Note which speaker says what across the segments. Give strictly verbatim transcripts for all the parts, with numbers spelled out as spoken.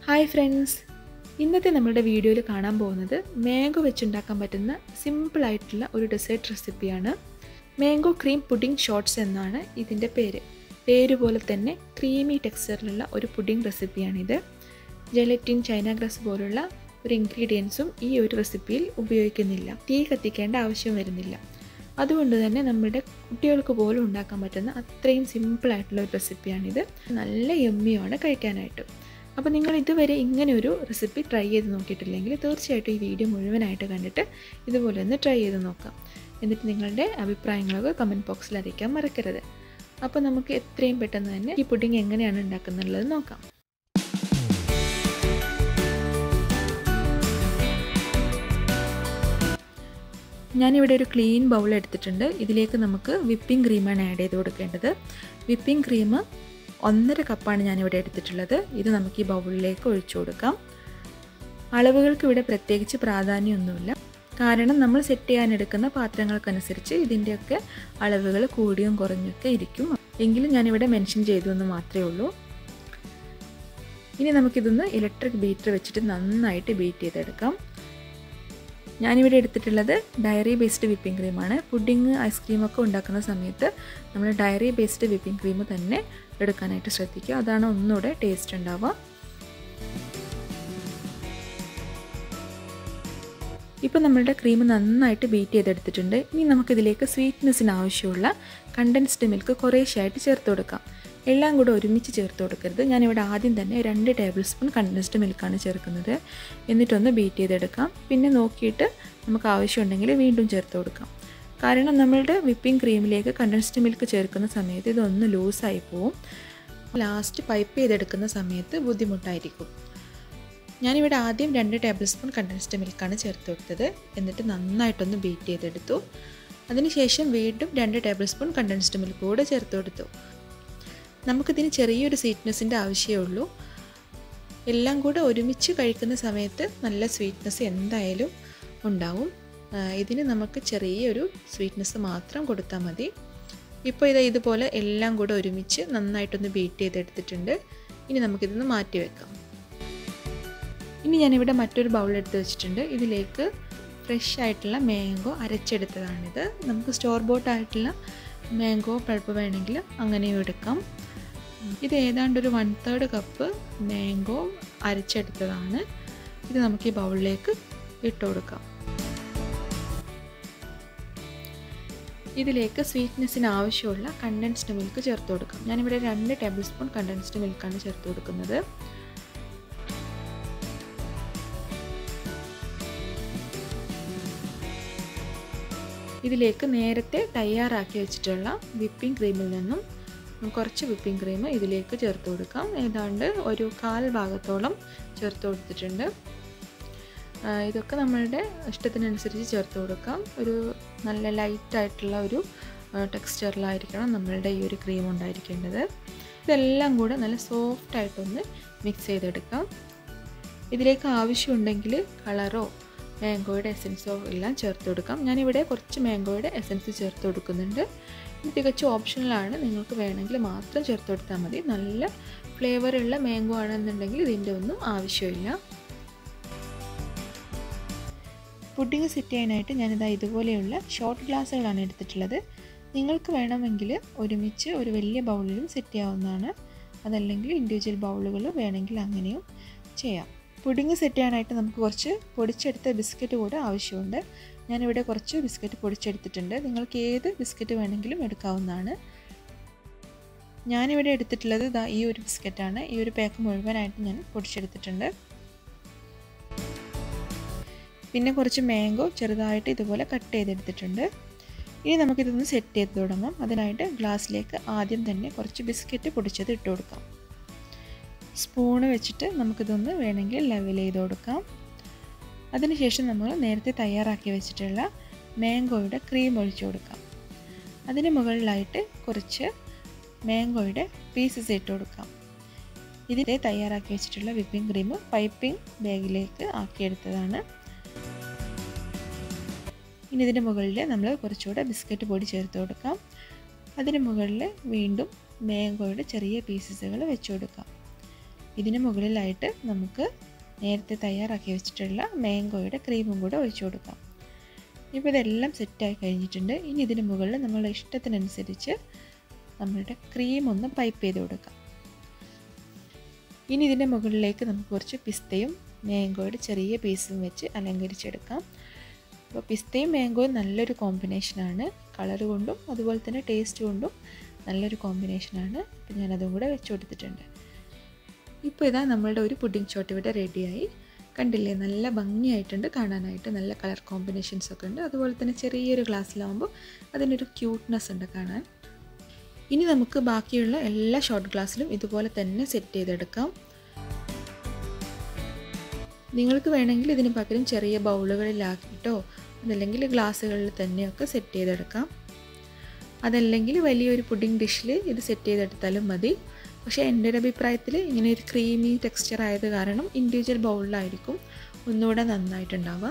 Speaker 1: Hi friends! ഇന്നത്തെ നമ്മുടെ വീഡിയോയിൽ കാണാൻ പോകുന്നത് മാംഗോ വെച്ചുണ്ടാക്കാൻ പറ്റുന്ന സിമ്പിൾ ആയിട്ടുള്ള ഒരു ഡെസേർട്ട് റെസിപ്പിയാണ്. മാംഗോ ക്രീം പുഡിംഗ് ഷോർട്ട്സ് എന്നാണ് ഇതിൻ്റെ പേര്. പേര് പോലെ തന്നെ ക്രീമി ടെക്സ്ചറിലുള്ള ഒരു പുഡിംഗ് റെസിപ്പിയാണിത്. ജെലറ്റിൻ, ചൈന ഗ്രാസ് പോലുള്ള ഒരു ഇൻഗ്രീഡിയൻസും ഈ ഒരു റെസിപ്പിയിൽ ഉപയോഗിക്കുന്നില്ല. തീ കത്തിക്കേണ്ട ആവശ്യം വരുന്നില്ല. അതുകൊണ്ട് തന്നെ നമ്മുടെ കുട്ടികൾക്ക് പോലും ഉണ്ടാക്കാൻ പറ്റുന്ന അത്രയും സിമ്പിളായിട്ടുള്ള ഒരു റെസിപ്പിയാണിത്. നല്ല യമ്മിയാണ് കഴിക്കാനായിട്ട്. അപ്പോൾ നിങ്ങൾ ഇതുവരെ ഇങ്ങനെ ഒരു റെസിപ്പി ട്രൈ ചെയ്ത് നോക്കിയിട്ടില്ലെങ്കിൽ തീർച്ചയായിട്ടും ഈ വീഡിയോ മുഴുവനായിട്ട് കണ്ടിട്ട് ഇതുപോലെ ഒന്ന് ട്രൈ ചെയ്ത് നോക്കാം. എന്നിട്ട് നിങ്ങളുടെ അഭിപ്രായങ്ങളൊക്കെ കമൻറ്റ് ബോക്സിൽ അറിയിക്കാൻ മറക്കരുത്. അപ്പോൾ നമുക്ക് എത്രയും പെട്ടെന്ന് തന്നെ ഈ പുഡിംഗ് എങ്ങനെയാണ് ഉണ്ടാക്കുന്നുള്ളത് നോക്കാം. ഞാനിവിടെ ഒരു ക്ലീൻ ബൗൾ എടുത്തിട്ടുണ്ട്. ഇതിലേക്ക് നമുക്ക് വിപ്പിംഗ് ക്രീമാണ് ആഡ് ചെയ്ത് കൊടുക്കേണ്ടത്. വിപ്പിംഗ് ക്രീം ഒന്നര കപ്പാണ് ഞാനിവിടെ എടുത്തിട്ടുള്ളത്. ഇത് നമുക്ക് ഈ ബൗളിലേക്ക് ഒഴിച്ചു കൊടുക്കാം. അളവുകൾക്ക് ഇവിടെ പ്രത്യേകിച്ച് പ്രാധാന്യമൊന്നുമില്ല. കാരണം നമ്മൾ സെറ്റ് ചെയ്യാൻ എടുക്കുന്ന പാത്രങ്ങൾക്കനുസരിച്ച് ഇതിൻ്റെയൊക്കെ അളവുകൾ കൂടിയും കുറഞ്ഞൊക്കെ ഇരിക്കും. എങ്കിലും ഞാനിവിടെ മെൻഷൻ ചെയ്തു എന്ന് മാത്രമേ ഉള്ളൂ. ഇനി നമുക്കിതൊന്ന് ഇലക്ട്രിക് ബീറ്റർ വെച്ചിട്ട് നന്നായിട്ട് ബീറ്റ് ചെയ്തെടുക്കാം. ഞാനിവിടെ എടുത്തിട്ടുള്ളത് ഡയറി ബേസ്ഡ് വിപ്പിംഗ് ക്രീമാണ്. പുഡിങ്, ഐസ്ക്രീമൊക്കെ ഉണ്ടാക്കുന്ന സമയത്ത് നമ്മൾ ഡയറി ബേസ്ഡ് വിപ്പിംഗ് ക്രീം തന്നെ എടുക്കാനായിട്ട് ശ്രദ്ധിക്കുക. അതാണ് ഒന്നുകൂടെ ടേസ്റ്റ് ഉണ്ടാവുക. ഇപ്പോൾ നമ്മളുടെ ക്രീം നന്നായിട്ട് ബീറ്റ് ചെയ്തെടുത്തിട്ടുണ്ട്. ഇനി നമുക്കിതിലേക്ക് സ്വീറ്റ്നെസ്സിന് ആവശ്യമുള്ള കണ്ടൻസ്ഡ് മിൽക്ക് കുറേശ്ശായിട്ട് ചേർത്ത് കൊടുക്കാം. എല്ലാം കൂടെ ഒരുമിച്ച് ചേർത്ത് കൊടുക്കരുത്. ഞാനിവിടെ ആദ്യം തന്നെ രണ്ട് ടേബിൾ സ്പൂൺ കണ്ടൻസ്ഡ് മിൽക്കാണ് ചേർക്കുന്നത്. എന്നിട്ടൊന്ന് ബീറ്റ് ചെയ്തെടുക്കാം. പിന്നെ നോക്കിയിട്ട് നമുക്ക് ആവശ്യമുണ്ടെങ്കിൽ വീണ്ടും ചേർത്ത് കൊടുക്കാം. കാരണം നമ്മളുടെ വിപ്പിംഗ് ക്രീമിലേക്ക് കണ്ടൻസ്ഡ് മിൽക്ക് ചേർക്കുന്ന സമയത്ത് ഇതൊന്ന് ലൂസായി പോവും. ലാസ്റ്റ് പൈപ്പ് ചെയ്തെടുക്കുന്ന സമയത്ത് ബുദ്ധിമുട്ടായിരിക്കും. ഞാനിവിടെ ആദ്യം രണ്ട് ടേബിൾ സ്പൂൺ കണ്ടൻസ്ഡ് മിൽക്കാണ് ചേർത്ത് കൊടുത്തത്. എന്നിട്ട് നന്നായിട്ടൊന്ന് ബീറ്റ് ചെയ്തെടുത്തു. അതിനുശേഷം വീണ്ടും രണ്ട് ടേബിൾ സ്പൂൺ കണ്ടൻസ്ഡ് മിൽക്ക് കൂടെ ചേർത്ത് കൊടുത്തു. നമുക്കിതിന് ചെറിയൊരു സ്വീറ്റ്നെസ്സിൻ്റെ ആവശ്യമേ ഉള്ളൂ. എല്ലാം കൂടെ ഒരുമിച്ച് കഴിക്കുന്ന സമയത്ത് നല്ല സ്വീറ്റ്നെസ് എന്തായാലും ഉണ്ടാവും. ഇതിന് നമുക്ക് ചെറിയൊരു സ്വീറ്റ്നെസ് മാത്രം കൊടുത്താൽ മതി. ഇപ്പോൾ ഇത് ഇതുപോലെ എല്ലാം കൂടെ ഒരുമിച്ച് നന്നായിട്ടൊന്ന് ബീറ്റ് ചെയ്തെടുത്തിട്ടുണ്ട്. ഇനി നമുക്കിതൊന്ന് മാറ്റി വെക്കാം. ഇനി ഞാനിവിടെ മറ്റൊരു ബൗൾ എടുത്ത് വെച്ചിട്ടുണ്ട്. ഇതിലേക്ക് ഫ്രഷ് ആയിട്ടുള്ള മാംഗോ അരച്ചെടുത്തതാണിത്. നമുക്ക് സ്റ്റോർ ബോട്ട് ആയിട്ടുള്ള മാംഗോ പൾപ്പ് വേണമെങ്കിൽ അങ്ങനെയും എടുക്കാം. ഇത് ഏതാണ്ടൊരു വൺ തേർഡ് കപ്പ് മാംഗോ അരച്ചെടുത്തതാണ്. ഇത് നമുക്ക് ഈ ബൗളിലേക്ക് ഇട്ട് കൊടുക്കാം. ഇതിലേക്ക് സ്വീറ്റ്നെസ്സിന് ആവശ്യമുള്ള കണ്ടൻസ്ഡ് മിൽക്ക് ചേർത്ത് കൊടുക്കാം. ഞാനിവിടെ രണ്ട് ടേബിൾ സ്പൂൺ കണ്ടൻസ്ഡ് മിൽക്കാണ് ചേർത്ത് കൊടുക്കുന്നത്. ഇതിലേക്ക് നേരത്തെ തയ്യാറാക്കി വെച്ചിട്ടുള്ള വിപ്പിംഗ് ക്രീമിൽ നിന്നും കുറച്ച് വിപ്പിംഗ് ക്രീം ഇതിലേക്ക് ചേർത്ത് കൊടുക്കാം. ഏതാണ്ട് ഒരു കാൽ ഭാഗത്തോളം ചേർത്ത് കൊടുത്തിട്ടുണ്ട്. ഇതൊക്കെ നമ്മളുടെ ഇഷ്ടത്തിനനുസരിച്ച് ചേർത്ത് കൊടുക്കാം. ഒരു നല്ല ലൈറ്റായിട്ടുള്ള ഒരു ടെക്സ്ചറിലായിരിക്കണം നമ്മളുടെ ഈ ഒരു ക്രീം ഉണ്ടായിരിക്കേണ്ടത്. ഇതെല്ലാം കൂടെ നല്ല സോഫ്റ്റായിട്ടൊന്ന് മിക്സ് ചെയ്തെടുക്കാം. ഇതിലേക്ക് ആവശ്യമുണ്ടെങ്കിൽ കളറോ മാംഗോയുടെ എസൻസോ എല്ലാം ചേർത്ത് കൊടുക്കാം. ഞാനിവിടെ കുറച്ച് മാംഗോയുടെ എസൻസ് ചേർത്ത് കൊടുക്കുന്നുണ്ട്. ഇത് തികച്ചും ഓപ്ഷണലാണ്. നിങ്ങൾക്ക് വേണമെങ്കിൽ മാത്രം ചേർത്ത് കൊടുത്താൽ മതി. നല്ല ഫ്ലേവറുള്ള മാംഗോ ആണെന്നുണ്ടെങ്കിൽ ഇതിൻ്റെ ഒന്നും ആവശ്യമില്ല. പുഡിംഗ് സെറ്റ് ചെയ്യാനായിട്ട് ഞാനിതാ ഇതുപോലെയുള്ള ഷോർട്ട് ഗ്ലാസ്സുകളാണ് എടുത്തിട്ടുള്ളത്. നിങ്ങൾക്ക് വേണമെങ്കിൽ ഒരുമിച്ച് ഒരു വലിയ ബൗളിലും സെറ്റ് ചെയ്യാവുന്നതാണ്. അതല്ലെങ്കിൽ ഇൻഡിവിജ്വൽ ബൗളുകൾ വേണമെങ്കിൽ അങ്ങനെയും ചെയ്യാം. പുഡിംഗ് സെറ്റ് ചെയ്യാനായിട്ട് നമുക്ക് കുറച്ച് പൊടിച്ചെടുത്ത ബിസ്ക്കറ്റ് കൂടെ ആവശ്യമുണ്ട്. ഞാനിവിടെ കുറച്ച് ബിസ്ക്കറ്റ് പൊടിച്ചെടുത്തിട്ടുണ്ട്. നിങ്ങൾക്ക് ഏത് ബിസ്ക്കറ്റ് വേണമെങ്കിലും എടുക്കാവുന്നതാണ്. ഞാനിവിടെ എടുത്തിട്ടുള്ളത് ഇതാ ഈ ഒരു ബിസ്ക്കറ്റാണ്. ഈ ഒരു പാക്ക് മുഴുവനായിട്ട് ഞാൻ പൊടിച്ചെടുത്തിട്ടുണ്ട്. പിന്നെ കുറച്ച് മാംഗോ ചെറുതായിട്ട് ഇതുപോലെ കട്ട് ചെയ്തെടുത്തിട്ടുണ്ട്. ഇനി നമുക്കിതൊന്ന് സെറ്റ് ചെയ്ത് തുടങ്ങാം. അതിനായിട്ട് ഗ്ലാസ്സിലേക്ക് ആദ്യം തന്നെ കുറച്ച് ബിസ്ക്കറ്റ് പൊടിച്ചത് ഇട്ട് കൊടുക്കാം. സ്പൂണ് വെച്ചിട്ട് നമുക്കിതൊന്ന് വേണമെങ്കിൽ ലെവൽ ചെയ്ത് കൊടുക്കാം. അതിനുശേഷം നമ്മൾ നേരത്തെ തയ്യാറാക്കി വെച്ചിട്ടുള്ള മാംഗോയുടെ ക്രീം ഒഴിച്ചു കൊടുക്കാം. അതിന് മുകളിലായിട്ട് കുറച്ച് മാംഗോയുടെ പീസസ് ഇട്ട് കൊടുക്കാം. ഇതിനെ തയ്യാറാക്കി വെച്ചിട്ടുള്ള വിപ്പിംഗ് ക്രീം പൈപ്പിംഗ് ബാഗിലേക്ക് ആക്കിയെടുത്തതാണ്. ഇനി ഇതിൻ്റെ മുകളിൽ നമ്മൾ കുറച്ചുകൂടെ ബിസ്ക്കറ്റ് പൊടി ചേർത്ത് കൊടുക്കാം. അതിന് മുകളിൽ വീണ്ടും മാംഗോയുടെ ചെറിയ പീസസുകൾ വെച്ച് കൊടുക്കാം. ഇതിന് മുകളിലായിട്ട് നമുക്ക് നേരത്തെ തയ്യാറാക്കി വെച്ചിട്ടുള്ള മാംഗോയുടെ ക്രീമും കൂടെ ഒഴിച്ചു കൊടുക്കാം. ഇപ്പോൾ ഇതെല്ലാം സെറ്റായി കഴിഞ്ഞിട്ടുണ്ട്. ഇനി ഇതിന് മുകളിൽ നമ്മളുടെ ഇഷ്ടത്തിനനുസരിച്ച് നമ്മളുടെ ക്രീം ഒന്ന് പൈപ്പ് ചെയ്ത് കൊടുക്കാം. ഇനി ഇതിൻ്റെ മുകളിലേക്ക് നമുക്ക് കുറച്ച് പിസ്തയും മാംഗോയുടെ ചെറിയ പീസും വെച്ച് അലങ്കരിച്ചെടുക്കാം. അപ്പോൾ പിസ്തയും മാംഗോയും നല്ലൊരു കോമ്പിനേഷനാണ്, കളർ കൊണ്ടും അതുപോലെ തന്നെ ടേസ്റ്റ് കൊണ്ടും നല്ലൊരു കോമ്പിനേഷനാണ്. അപ്പോൾ ഞാനതും കൂടെ വെച്ച് കൊടുത്തിട്ടുണ്ട്. ഇപ്പോൾ ഇതാ നമ്മളുടെ ഒരു പുഡിംഗ് ഷോട്ട് ഇവിടെ റെഡിയായി. കണ്ടില്ലേ, നല്ല ഭംഗിയായിട്ടുണ്ട് കാണാനായിട്ട്, നല്ല കളർ കോമ്പിനേഷൻസ് ഒക്കെ ഉണ്ട്. അതുപോലെ തന്നെ ചെറിയൊരു ഗ്ലാസ്സിലാവുമ്പോൾ അതിനൊരു ക്യൂട്ട്നെസ് ഉണ്ട് കാണാൻ. ഇനി നമുക്ക് ബാക്കിയുള്ള എല്ലാ ഷോട്ട് ഗ്ലാസ്സിലും ഇതുപോലെ തന്നെ സെറ്റ് ചെയ്തെടുക്കാം. നിങ്ങൾക്ക് വേണമെങ്കിൽ ഇതിന് പകരം ചെറിയ ബൗളുകളിലാക്കിയിട്ടോ അതല്ലെങ്കിൽ ഗ്ലാസ്സുകളിൽ തന്നെയൊക്കെ സെറ്റ് ചെയ്തെടുക്കാം. അതല്ലെങ്കിൽ വലിയൊരു പുഡിംഗ് ഡിഷിൽ ഇത് സെറ്റ് ചെയ്തെടുത്താലും മതി. പക്ഷേ എൻ്റെ ഒരു അഭിപ്രായത്തിൽ ഇങ്ങനെ ഒരു ക്രീമി ടെക്സ്ചർ ആയത് കാരണം ഇൻഡിവിജ്വൽ ബൗളിലായിരിക്കും ഒന്നുകൂടെ നന്നായിട്ടുണ്ടാവുക.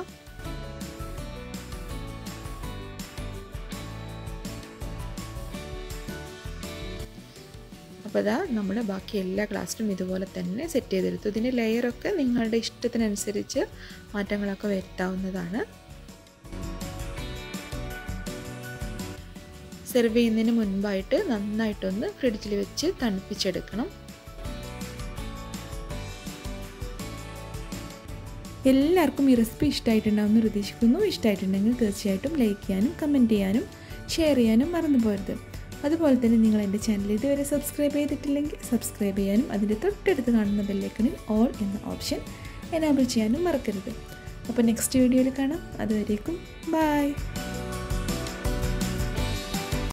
Speaker 1: അപ്പോൾ അതാ നമ്മുടെ ബാക്കി എല്ലാ ഗ്ലാസ്സിലും ഇതുപോലെ തന്നെ സെറ്റ് ചെയ്തെടുത്തു. ഇതിൻ്റെ ലെയറൊക്കെ നിങ്ങളുടെ ഇഷ്ടത്തിനനുസരിച്ച് മാറ്റങ്ങളൊക്കെ വരുത്താവുന്നതാണ്. സെർവ് ചെയ്യുന്നതിന് മുൻപായിട്ട് നന്നായിട്ടൊന്ന് ഫ്രിഡ്ജിൽ വെച്ച് തണുപ്പിച്ചെടുക്കണം. എല്ലാവർക്കും ഈ റെസിപ്പി ഇഷ്ടമായിട്ടുണ്ടാവുമെന്ന് പ്രതീക്ഷിക്കുന്നു. ഇഷ്ടമായിട്ടുണ്ടെങ്കിൽ തീർച്ചയായിട്ടും ലൈക്ക് ചെയ്യാനും കമൻറ്റ് ചെയ്യാനും ഷെയർ ചെയ്യാനും മറന്നു പോകരുത്. അതുപോലെ തന്നെ നിങ്ങൾ എൻ്റെ ചാനൽ ഇതുവരെ സബ്സ്ക്രൈബ് ചെയ്തിട്ടില്ലെങ്കിൽ സബ്സ്ക്രൈബ് ചെയ്യാനും അതിൻ്റെ തൊട്ടടുത്ത് കാണുന്ന ബെല്ലൈക്കണിൽ ഓൾ എന്ന ഓപ്ഷൻ എനേബിൾ ചെയ്യാനും മറക്കരുത്. അപ്പോൾ നെക്സ്റ്റ് വീഡിയോയിൽ കാണാം. അതുവരേക്കും ബൈ.